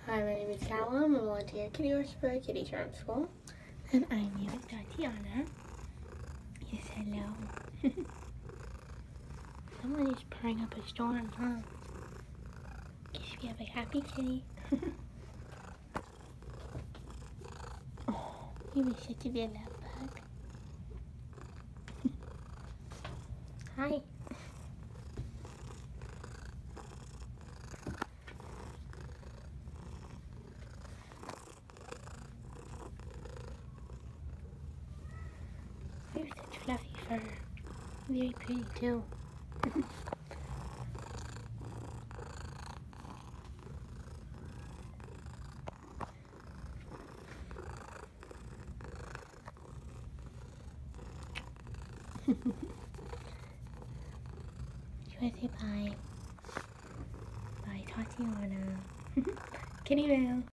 Hi, my name is Callum. I'm a volunteer kitty whisperer at Kitty Charm School. And my name is Tatianna. Yes, hello. Someone is purring up a storm, huh? Guess we have a happy kitty. Oh, you were such a good love bug. Hi. You have such fluffy fur. Very pretty too. You want to say bye? Bye, Tatianna. Kitty Boo.